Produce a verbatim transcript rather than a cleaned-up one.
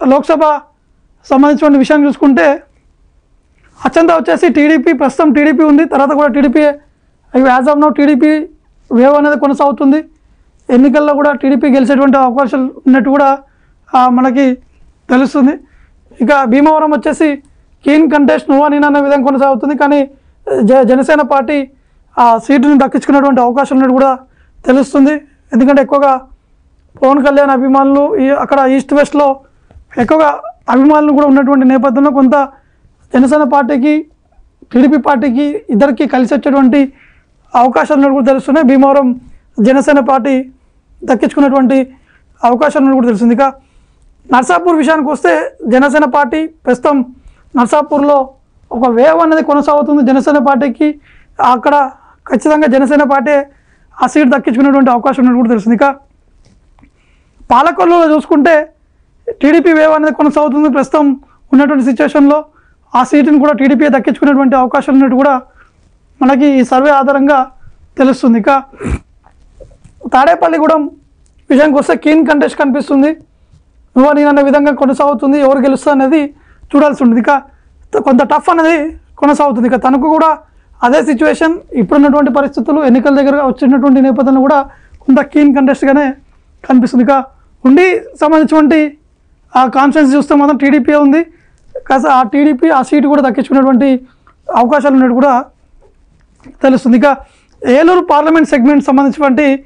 లోక్సభ సంబంధించిన విషయాన్ని చూసుకుంటే అత్యంత వచ్చేసి టీడీపీ ప్రస్తుతం టీడీపీ ఉంది, తర్వాత కూడా TDP as of now TDP wave అనేది కొనసాగుతుంది. ఎన్నికల్లో కూడా టీడీపీ గెలిచేటువంటి అవకాశాలు ఉన్నట్టు కూడా మనకి తెలుస్తుంది. ఇక భీమవరం వచ్చేసి కీన్ కంటెస్ట్ నువ్వా నేను అనే విధంగా కొనసాగుతుంది, కానీ జ జనసేన పార్టీ ఆ సీటును దక్కించుకునేటువంటి అవకాశం ఉన్నట్టు కూడా తెలుస్తుంది. ఎందుకంటే ఎక్కువగా పవన్ కళ్యాణ్ అభిమానులు ఈ అక్కడ ఈస్ట్ వెస్ట్లో ఎక్కువగా అభిమానులు కూడా ఉన్నటువంటి నేపథ్యంలో కొంత జనసేన పార్టీకి టీడీపీ పార్టీకి ఇద్దరికి కలిసి వచ్చేటువంటి అవకాశాలు ఉన్నట్టు కూడా తెలుస్తున్నాయి. భీమవరం జనసేన పార్టీ దక్కించుకునేటువంటి అవకాశాలు ఉన్నట్టు కూడా తెలుస్తుంది. ఇక నర్సాపూర్ విషయానికి వస్తే జనసేన పార్టీ ప్రస్తుతం నర్సాపూర్లో ఒక వేవ్ అనేది కొనసాగుతుంది జనసేన పార్టీకి. అక్కడ ఖచ్చితంగా జనసేన పార్టీ ఆ సీట్ దక్కించుకునేటువంటి అవకాశం ఉన్నట్టు కూడా తెలుస్తుంది. ఇక పాలకొల్లులో చూసుకుంటే టీడీపీ వేవ్ అనేది కొనసాగుతుంది ప్రస్తుతం ఉన్నటువంటి సిచ్యువేషన్లో. ఆ సీటును కూడా టీడీపీ దక్కించుకునేటువంటి అవకాశం ఉన్నట్టు కూడా మనకి ఈ సర్వే ఆధారంగా తెలుస్తుంది. ఇక తాడేపల్లిగూడెం విషయానికి వస్తే కీన్ కంటెస్ట్ కనిపిస్తుంది, నువ్వు నేను అనే విధంగా కొనసాగుతుంది. ఎవరు గెలుస్తుంది అనేది చూడాల్సి ఉంటుంది. ఇక కొంత టఫ్ అనేది కొనసాగుతుంది. ఇక తనకు కూడా అదే సిచ్యువేషన్, ఇప్పుడున్నటువంటి పరిస్థితులు ఎన్నికల దగ్గర వచ్చినటువంటి నేపథ్యంలో కూడా కొంత కీన్ కంటెస్ట్గానే కనిపిస్తుంది. ఇక ఉండి సంబంధించినటువంటి ఆ కాన్ఫరెన్స్ చూస్తే మాత్రం టీడీపీ ఉంది, కాస్త ఆ టీడీపీ ఆ సీటు కూడా దక్కించుకునేటువంటి అవకాశాలు ఉన్నట్టు కూడా తెలుస్తుంది. ఇక ఏలూరు పార్లమెంట్ సెగ్మెంట్ సంబంధించినటువంటి